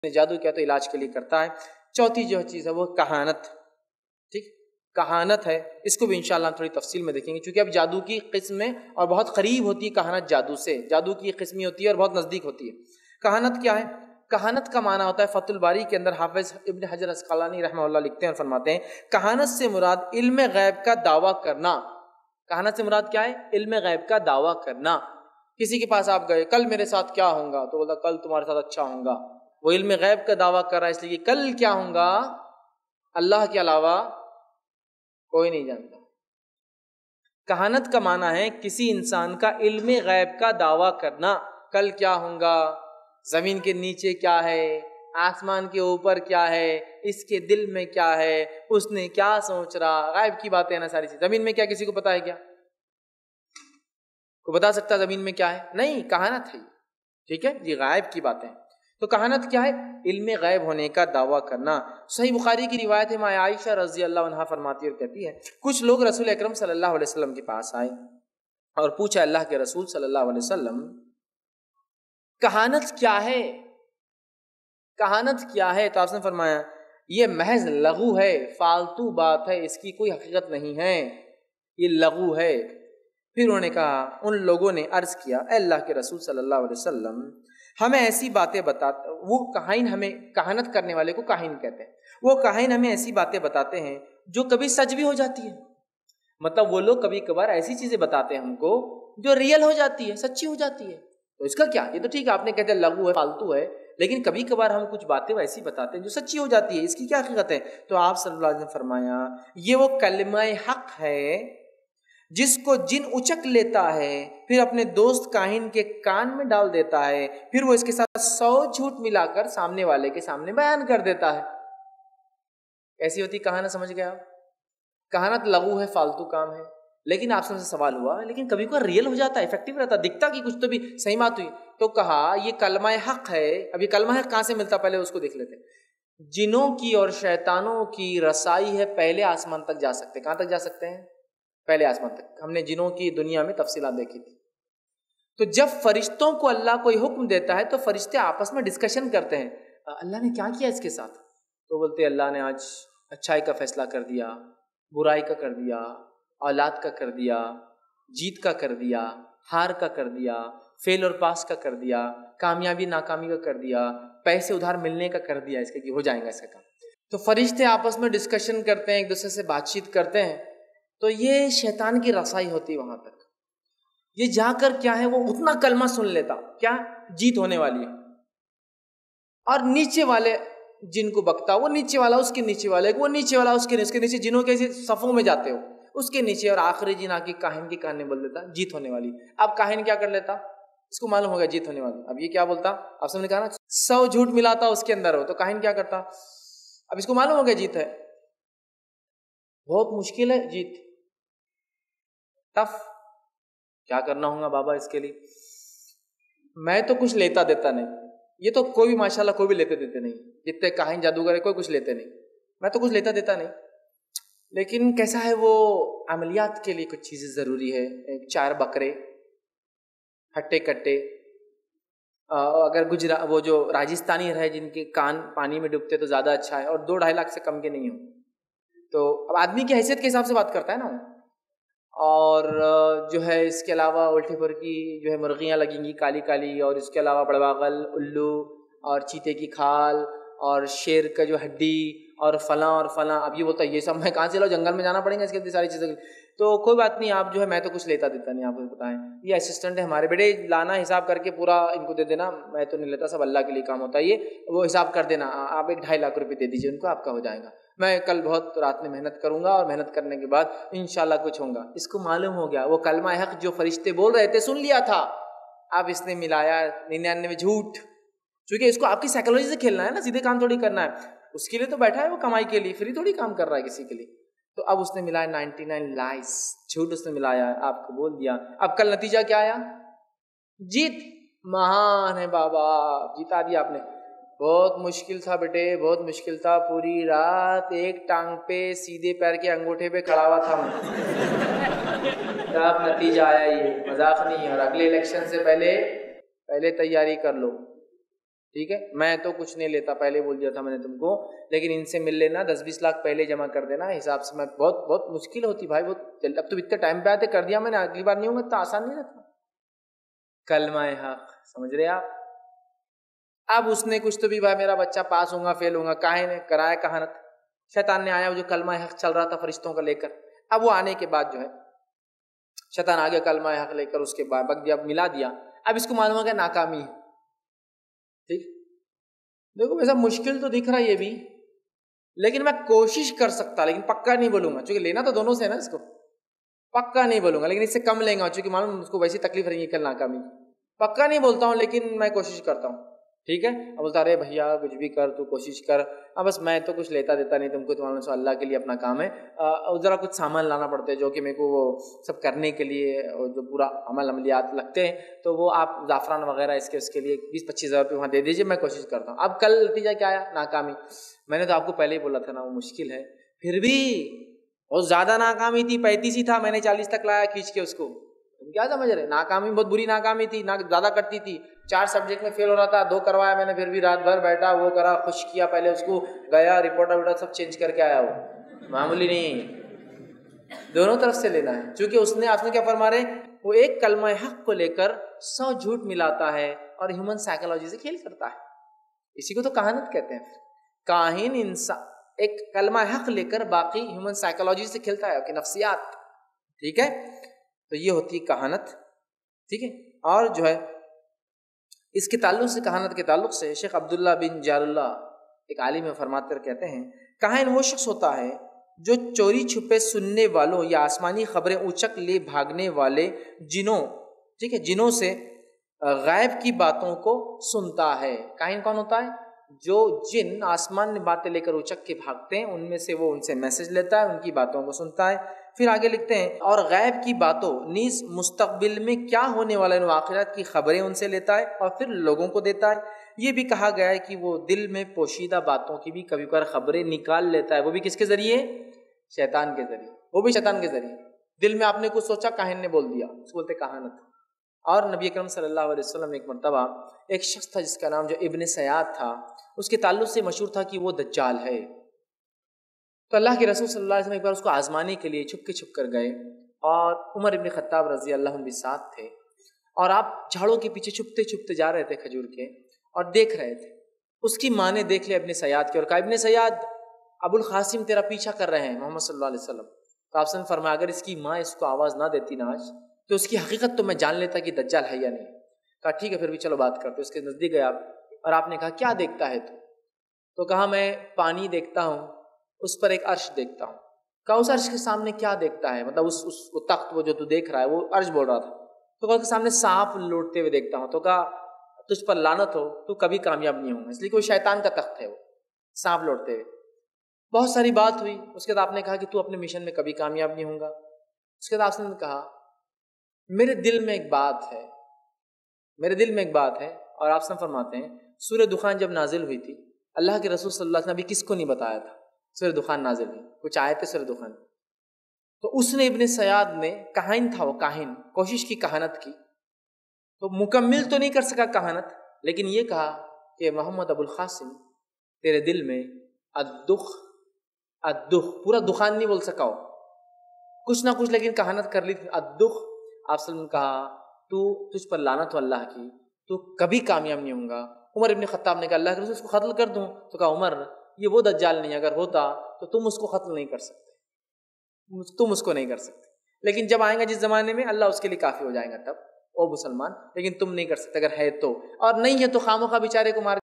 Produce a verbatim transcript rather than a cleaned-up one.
جادو کیا تو علاج کے لیے کرتا ہے۔ چوتھی جو چیز ہے وہ کہانت، ٹھیک، کہانت ہے، اس کو بھی انشاءاللہ ہم تھوڑی تفصیل میں دیکھیں گے، چونکہ اب جادو کی قسم میں اور بہت قریب ہوتی ہے کہانت جادو سے، جادو کی قسمی ہوتی ہے اور بہت نزدیک ہوتی ہے۔ کہانت کیا ہے؟ کہانت کا معنی ہوتا ہے، فتح الباری کے اندر حافظ ابن حجر عسقلانی رحمہ اللہ لکھتے ہیں اور فرماتے ہیں کہانت سے مراد علم غیب کا دعویٰ کرنا۔ کہانت سے مراد کیا ہے؟ علم غیب کا دعویٰ کرنا۔ کسی کے پاس آپ گئے، کل میرے ساتھ کیا ہوں گا، تو بولتا کل تمہارے ساتھ اچھا ہوں گا، وہ علم غیب کا دعویٰ کر رہا ہے، اس لیے کل کیا ہوں گا اللہ کے علاوہ کوئی نہیں جانتا۔ کہانت کا معنی ہے کسی انسان کا علم غیب کا دعویٰ کرنا، کل کیا ہوں گا، زمین کے نیچے کیا ہے، آسمان کے اوپر کیا ہے، اس کے دل میں کیا ہے، اس نے کیا سوچ رہا، غائب کی باتیں ہیں نا ساری چیز۔ زمین میں کیا کسی کو پتا ہے کیا؟ کو بتا سکتا زمین میں کیا ہے؟ نہیں، کہانت ہے، ٹھیک ہے جی، غائب کی باتیں۔ تو کہانت کیا ہے؟ علم غیب ہونے کا دعویٰ کرنا۔ صحیح بخاری کی روایت ہے، ام عائشہ رضی اللہ عنہا فرماتی اور کہتی ہے کچھ لوگ رسول اکرم صلی اللہ علیہ وسلم کے پاس آئے اور پوچھا اللہ کے رسول صلی اللہ علیہ وسلم کہانت کیا ہے؟ کہانت کیا ہے؟ تو آپ نے فرمایا یہ محض لغو ہے، فالتو بات ہے، اس کی کوئی حقیقت نہیں ہے، یہ لغو ہے۔ پھر انہوں نے کہا، ان لوگوں نے عرض کیا اے اللہ کے رسول صلی اللہ علیہ وسلم ہمیں ایسی باتیں بتاتے، وہ کاہن ہمیں، کہانت کرنے والے کو کاہن کہتے ہیں، وہ کاہن ہمیں ایسی باتیں بتاتے ہیں جو کبھی سچ بھی ہو جاتی ہے، مطلب وہ لوگ کبھی کبھار ایسی چیزیں بتاتے ہیں ہم کو جو ریئل ہو جاتی ہے، سچی ہو جاتی ہے، تو اس کا کیا؟ یہ تو ٹھیک ہے آپ نے کہتے ہیں لغو ہے، فالتو ہے، لیکن کبھی کبھار ہم کچھ باتیں ایسی بتاتے ہیں جو سچی ہو جاتی ہے، اس کی کیا حقیقت ہے؟ تو آپ صلی اللہ علیہ وسلم نے فرمایا یہ وہ کلمہ حق ہے جس کو جن اچک لیتا ہے، پھر اپنے دوست کاہن کے کان میں ڈال دیتا ہے، پھر وہ اس کے ساتھ سو جھوٹ ملا کر سامنے والے کے سامنے بیان کر دیتا ہے۔ ایسی ہوتی کہانت، سمجھ گیا؟ کہانت لغو ہے، فالتو کام ہے، لیکن آپ سے سوال ہوا لیکن کبھی کوئی ریئل ہو جاتا ہے، افیکٹو رہتا، دکھتا کہ کچھ تو بھی صحیح بات ہوئی، تو کہا یہ کلمہ حق ہے۔ اب یہ کلمہ حق کہاں سے ملتا، پہلے اس کو دیکھ لیتے ہیں۔ جنوں کی اور شیطانوں کی رسائی ہے، پہلے آسمان تک جا سکتے، کہاں تک جا سکتے ہیں؟ پہلے آسمان تک۔ ہم نے جنوں کی دنیا میں تفصیلات دیکھی تھی۔ تو جب فرشتوں کو اللہ کوئی حکم دیتا ہے تو فرشتے آپس میں ڈسکشن کرتے ہیں اللہ نے کیا کیا اس کے ساتھ، تو بولتے اللہ نے آج اچھائی کا فیصلہ کر دیا، برائی کا کر دیا، اولاد کا کر دیا، جیت کا کر دیا، ہار کا کر دیا، فیل اور پاس کا کر دیا، کامیابی ناکامی کا کر دیا، پیسے ادھار ملنے کا کر دیا، اس کے کہ ہو جائیں گا اس کا کام۔ تو فرشتے آپس میں ڈسکشن کرتے ہیں، ایک دوسرے سے بات چیت کرتے ہیں، تو یہ شیطان کی رسائی ہوتی وہاں تک۔ یہ جا کر کیا ہے، وہ اتنا کلمہ سن لیتا، کیا جیت ہونے والی ہے، اور نیچے والے جن کو بکتا، وہ نیچے والا اس کے نیچے والے، وہ نیچے والا اس کے نیچے، جنوں کے صفوں میں جاتے ہو اس کے نیچے، اور آخری جن آ کے کاہن کے کان میں بول دیتا جیت ہونے والی۔ اب کاہن کیا کر لیتا، اس کو معلوم ہو گیا جیت ہونے والی، اب یہ کیا بولتا، آپ سب نے کہا نا سو جھوٹ ملاتا اس کے اندر ہو، تو کاہن کیا کرتا، اب اس کو معلوم ہو گیا جیت ہے، بہت مشکل ہے جیت، ٹف، کیا کرنا ہوگا بابا اس کے لیے، میں تو کچھ لیتا دیتا نہیں، یہ تو کوئی بھی ماشاءاللہ کوئی بھی لیتے دیتے نہیں، جتنے کاہن جادوگر کوئی کچھ لیتے نہیں، میں تو کچھ لیتا دیتا نہیں، لیکن کیسا ہے وہ عملیات کے لیے کچھ چیزیں ضروری ہے، چار بکرے، ہٹے کٹے، اگر گجرا وہ جو راجستھانی رہے جن کے کان پانی میں ڈوبتے تو زیادہ اچھا ہے، اور دو ڈھائی لاکھ سے کم کے نہیں ہوں، تو اب آدمی کی حیثیت کے حساب سے بات کرتا ہے نا، اور جو ہے اس کے علاوہ الٹی پر کی جو ہے مرغیاں لگیں گی کالی کالی، اور اس کے علاوہ بڑواغل، الو، اور چیتے کی کھال، اور شیر کا جو ہڈی، اور فلاں اور فلاں، اب یہ بولتا ہے یہ سب میں کہاں سے لاؤں، جنگل میں جانا پڑیں گا اس کے لیے ساری چیزیں، تو کوئی بات نہیں، آپ جو ہے میں تو کچھ لیتا دیتا نہیں، آپ کو بتائیں یہ اسسٹنٹ ہے ہمارے، بیٹے لانا حساب کر کے پورا ان کو دے دینا، میں تو نہیں لیتا، سب اللہ کے لیے کام ہوتا ہے، یہ وہ حساب کر دینا، آپ ایک ڈھائی لاکھ روپے دے دیجیے ان کو، آپ کا ہو جائے گا، میں کل بہت رات میں محنت کروں گا، اور محنت کرنے کے بعد انشاءاللہ کچھ ہوگا۔ اس کو معلوم ہو گیا وہ کلمہ حق جو فرشتے بول رہے تھے سن لیا تھا، اب اس نے ملایا ننانوے جھوٹ، چونکہ اس کو آپ کی سائیکالوجی سے کھیلنا ہے نا، سیدھے کام تھوڑی کرنا ہے، اس کے لیے تو بیٹھا ہے وہ کمائی کے لیے، فری تھوڑی کام کر رہا ہے کسی کے لیے، تو اب اس نے ملایا نائنٹی نائن لائز، جھوٹ اس نے ملایا، آپ کو بول دیا، اب کل نتیجہ کیا آیا، جیت، مہان ہے بابا، جیتا دیا آپ نے، بہت مشکل تھا بیٹے، بہت مشکل تھا، پوری رات ایک ٹانگ پہ سیدھے پیر کے انگوٹھے پہ کھڑا ہوا تھا میں، تب نتیجہ آیا، یہ مذاق نہیں، اور اگلے الیکشن سے پہلے پہلے تیاری کر لو، ٹھیک ہے، میں تو کچھ نہیں لیتا، پہلے بول دیا تھا میں نے تم کو، لیکن ان سے مل لینا، دس بیس لاکھ پہلے جمع کر دینا، حساب سے میں بہت بہت مشکل ہوتی بھائی، بہت اب تو اتنے ٹائم پہ آتے، کر دیا میں نے، اگلی بار نہیں ہوگا تو آسان نہیں رہتا۔ کلمہ حق سمجھ رہے آپ؟ اب اس نے کچھ تو بھی بھائی میرا بچہ پاس ہوگا فیل ہوگا، کاہے نے کرایا کہانت، شیطان نے آیا جو کلمہ حق چل رہا تھا فرشتوں کا لے کر، اب وہ آنے کے بعد جو ہے شیطان آ گیا کلمہ حق لے کر، اس کے بعد بک دیا، ملا دیا، اب اس کو معلوم ہو گیا ناکامی ہے۔ ٹھیک، دیکھو ایسا مشکل تو دکھ رہا ہے یہ بھی، لیکن میں کوشش کر سکتا، لیکن پکا نہیں بولوں گا، چونکہ لینا تو دونوں سے ہے نا، اس کو پکا نہیں بولوں گا، لیکن اس سے کم لیں گا، چونکہ معلوم اس کو ویسی تکلیف رہی ہے کل ناکامی، پکا نہیں بولتا ہوں لیکن میں کوشش کرتا ہوں۔ ٹھیک ہے، اب بولتا ارے بھیا کچھ بھی کر تو کوشش کر، اب بس میں تو کچھ لیتا دیتا نہیں تم کو، تمہارے سے اللہ کے لیے اپنا کام ہے، ذرا کچھ سامان لانا پڑتے ہیں جو کہ میرے کو وہ سب کرنے کے لیے جو پورا عمل عملیات لگتے ہیں، تو وہ آپ زعفران وغیرہ اس کے اس کے لیے بیس پچیس ہزار روپये وہاں دے دیجیے، میں کوشش کرتا ہوں۔ اب کل نتیجہ کیا آیا؟ ناکامی۔ میں نے تو آپ کو پہلے ہی بولا تھا نا وہ مشکل ہے، پھر بھی بہت زیادہ ناکامی تھی، پینتیس ہی تھا، میں نے چالیس تک لایا کھینچ کے اس کو، کیا سمجھ رہے؟ ناکامی بہت بری ناکامی تھی، نہ زیادہ کرتی تھی، چار سبجیکٹ میں فیل ہو رہا تھا، دو کروایا میں نے، پھر بھی رات بھر بیٹھا، وہ کرا، خوش کیا، پہلے اس کو گیا رپورٹ وپورٹ سب چینج کر کے آیا، وہ معمولی نہیں، دونوں طرف سے لینا ہے، چونکہ اس نے آپ نے کیا فرما رہے، وہ ایک کلمہ حق کو لے کر سو جھوٹ ملاتا ہے اور ہیومن سائیکالوجی سے کھیل کرتا ہے، اسی کو تو کہانت کہتے ہیں۔ کاہن انسان ایک کلمہ حق لے کر باقی ہیومن سائیکالوجی سے کھیلتا ہے کہ نفسیات، ٹھیک ہے، تو یہ ہوتی ہے کہانت، ٹھیک ہے۔ اور جو ہے اس کے تعلق سے، کہانت کے تعلق سے شیخ عبداللہ بن جلالہ ایک عالم فرماتے کر کہتے ہیں، کاہن وہ شخص ہوتا ہے جو چوری چھپے سننے والوں یا آسمانی خبریں اچک لے بھاگنے والے جنوں، ٹھیک ہے، جنوں سے غائب کی باتوں کو سنتا ہے۔ کاہن کون ہوتا ہے؟ جو جن آسمان میں باتیں لے کر اچک کے بھاگتے ہیں، ان میں سے وہ ان سے میسج لیتا ہے، ان کی باتوں کو سنتا ہے۔ پھر آگے لکھتے ہیں، اور غیب کی باتوں نیز مستقبل میں کیا ہونے والے واقعات کی خبریں ان سے لیتا ہے اور پھر لوگوں کو دیتا ہے۔ یہ بھی کہا گیا ہے کہ وہ دل میں پوشیدہ باتوں کی بھی کبھی کبھار خبریں نکال لیتا ہے، وہ بھی کس کے ذریعے؟ شیطان کے ذریعے، وہ بھی شیطان کے ذریعے۔ دل میں آپ نے کچھ سوچا، کاہن نے بول دیا، اس کو بولتے کہانت۔ اور نبی اکرم صلی اللہ علیہ وسلم ایک مرتبہ ایک شخص تھا جس کا نام جو ابن سیاد تھا، اس کے تعلق سے مشہور تھا کہ وہ دجال ہے، تو اللہ کے رسول صلی اللہ علیہ وسلم ایک بار اس کو آزمانے کے لیے چھپ کے چھپ کر گئے، اور عمر ابن خطاب رضی اللہ عنہ بھی ساتھ تھے، اور آپ جھاڑوں کے پیچھے چھپتے چھپتے جا رہے تھے کھجور کے، اور دیکھ رہے تھے۔ اس کی ماں نے دیکھ لیا ابن سیاد کے اور کہا، ابن سیاد، ابو القاسم تیرا پیچھا کر رہے ہیں محمد صلی اللہ علیہ وسلم۔ تو آپ نے فرمایا اگر اس کی ماں اس کو آواز نہ دیتی نا آج، تو اس کی حقیقت تو میں جان لیتا کہ دجال ہے یا نہیں۔ کہا ٹھیک ہے پھر بھی چلو بات کرتے۔ اس کے نزدیک گئے آپ، اور آپ نے کہا کیا دیکھتا ہے تو؟ تو کہا میں پانی دیکھتا ہوں، اس پر ایک عرش دیکھتا ہوں۔ کہا اس عرش کے سامنے کیا دیکھتا ہے؟ مطلب اس اس وہ تخت وہ جو تو دیکھ رہا ہے، وہ عرش بول رہا تھا۔ تو کہا اس کے سامنے سانپ لوٹتے ہوئے دیکھتا ہوں۔ تو کہا تجھ پر لعنت ہو، تو کبھی کامیاب نہیں ہوں گا، اس لیے کہ وہ شیطان کا تخت ہے، وہ سانپ لوٹتے ہوئے۔ بہت ساری بات ہوئی، اس کے بعد آپ نے کہا کہ تو اپنے مشن میں کبھی کامیاب نہیں ہوں گا۔ اس کے بعد آپ نے کہا میرے دل میں ایک بات ہے، میرے دل میں ایک بات ہے، اور آپ سے فرماتے ہیں سورہ دخان جب نازل ہوئی تھی، اللہ کے رسول صلی اللہ علیہ وسلم نے ابھی کس کو نہیں بتایا تھا سورہ دخان نازل ہوئی، کچھ آئے تھے سورہ دخان، تو اس نے ابن سیاد نے، کاہن تھا وہ، کاہن کوشش کی کہانت کی، تو مکمل تو نہیں کر سکا کہانت، لیکن یہ کہا کہ محمد ابو القاسم تیرے دل میں الدخ الدخ، پورا دخان نہیں بول سکا ہو، کچھ نہ کچھ لیکن کہانت کر لی تھی، الدخ۔ آپ صلی اللہ علیہ وسلم نے کہا تو تجھ پر لعنت ہو اللہ کی، تو کبھی کامیاب نہیں ہوں گا۔ عمر ابن خطاب نے کہا اللہ کے رسول اس کو قتل کر دوں؟ تو کہا عمر یہ وہ دجال نہیں، اگر ہوتا تو تم اس کو قتل نہیں کر سکتے، تم اس کو نہیں کر سکتے، لیکن جب آئیں گا جس زمانے میں اللہ اس کے لیے کافی ہو جائے گا، تب او مسلمان، لیکن تم نہیں کر سکتے اگر ہے تو، اور نہیں ہے تو خامخواہ بیچارے کو مار